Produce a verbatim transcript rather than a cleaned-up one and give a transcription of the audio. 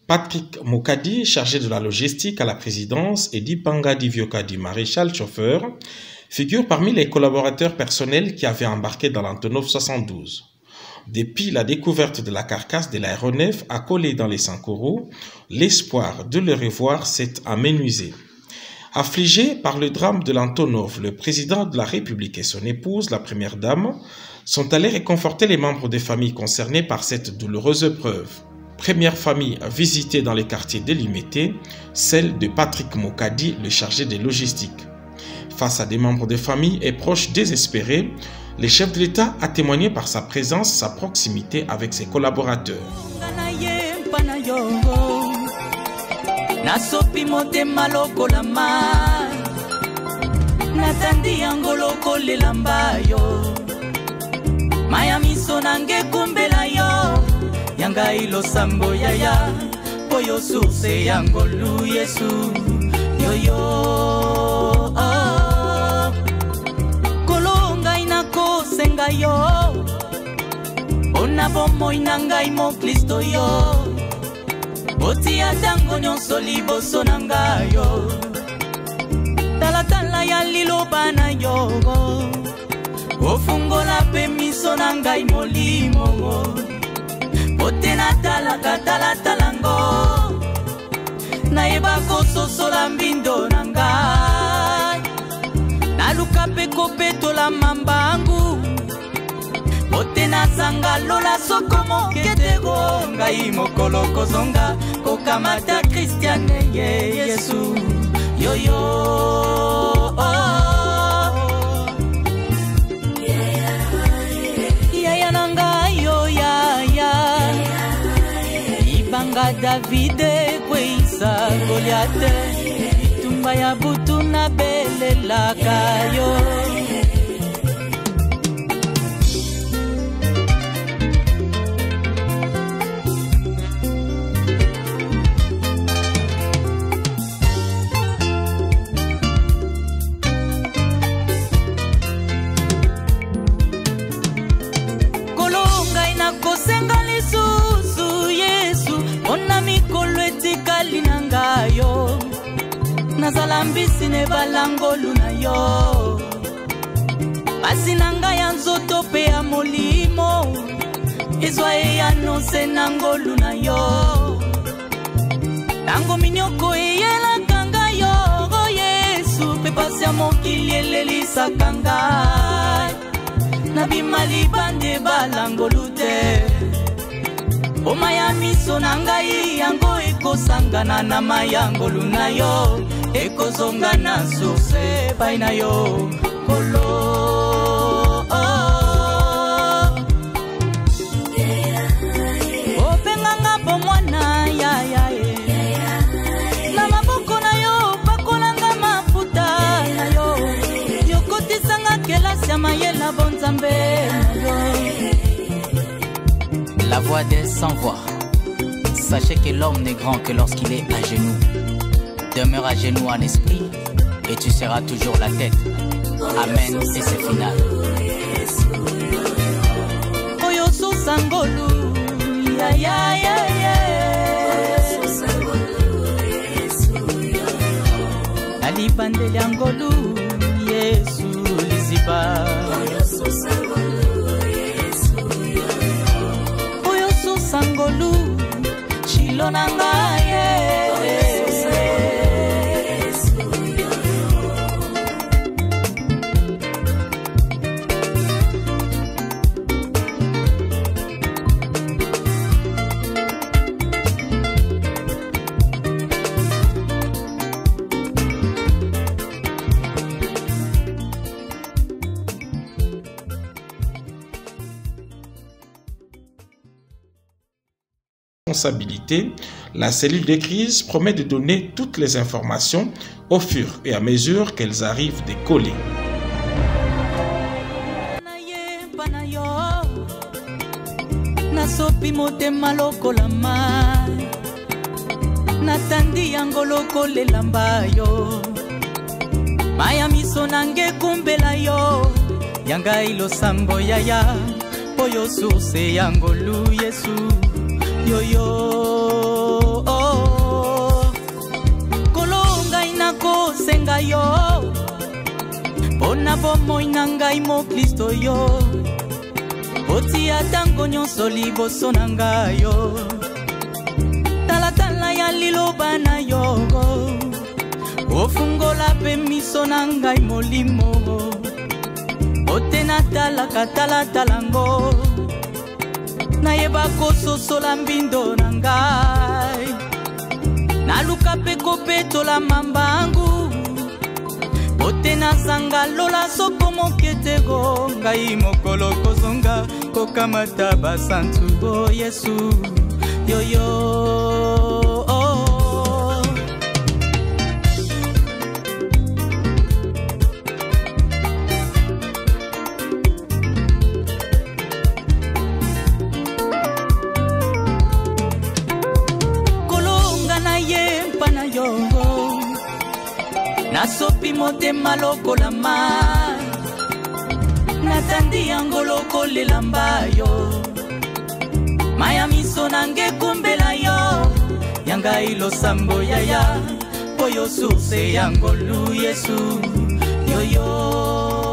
Patrick Mokadi, chargé de la logistique à la présidence, et Dipanga Divyokadi, maréchal chauffeur, figurent parmi les collaborateurs personnels qui avaient embarqué dans l'Antonov soixante-douze. Depuis la découverte de la carcasse de l'aéronef accolée dans les Sankourou, l'espoir de le revoir s'est amenuisé. Affligés par le drame de l'Antonov, le président de la République et son épouse, la première dame, sont allés réconforter les membres des familles concernées par cette douloureuse épreuve. Première famille visitée dans les quartiers délimités, celle de Patrick Mokadi, le chargé des logistiques. Face à des membres de famille et proches désespérés, le chef de l'État a témoigné par sa présence, sa proximité avec ses collaborateurs. Yanga ilo sambo yaya Poyo source yangolu yesu Yo yo oh. Kolonga inako senga yo Ona bomo inanga imo Kristo yo Oti atango nyonso liboso nanga yo Tala tala ya lilo bana yo Ofungola pe miso nanga imo limo Otena tala katala talango Na eba koso sola mbindo nangai Na luka peko peto la mambangu Otena sanga lola sokomo ketego Ngai mokolo kozonga Kokamata Christiane ye Yesu Yo yo oh. Yaya nanga yo ya ya Ibanga Davide kweisa Goliate Tumba ya butu na bele lakayo Kolonga inakosenga lisusu Yesu Ona mikolo etikali nangayo Nazalambisi ne balango luna yo Basi nanga ya nzoto pe ya molimo Izwa e ya nonse nango luna yo Tango minyoko e yela kanga yo Oh Yesu Pe pasi ya mokili elelisa kanga Nabimali bande balango lute O Miami sonangai yango eko sangana na mayango luna yo Eko zonga na source baina yo Kolo oh. O penganga bomwana ya ya ye Na maboko na yo pakolanga mafuta na yo Yokoti sanga kelasi ya mayela bonzambe na yo La voix des sans-voix. Sachez que l'homme n'est grand que lorsqu'il est à genoux. Demeure à genoux en esprit et tu seras toujours la tête. Amen et c'est final. Oyo sangolu, ya ya ya ya. Ali bandeli angolu, Yesu liziba. Sangolu, chilo nangaye. La cellule de crise promet de donner toutes les informations au fur et à mesure qu'elles arrivent décoller. Yo yo oh. ngai yo mpona bomoi na ngai moklisto yo otia tango nyonso liboso na ngai yo talatala ya liloba na yo ofungola pe miso na ngai molimo otena talaka talatalango nayeba kososola mbindo na ngai naluka pe kopetola mambangu otena sanga lola soko moketego ngai mokolo kozonga kokamata basantu o Yesu yoyo oh. Kolonga na ye mpana yongo nasopi motema lokola mai natandi yango lokolela mbayo maya miso nange kumbela yo yanga ilosambo yaya oyo source yango lu Yesu yoyo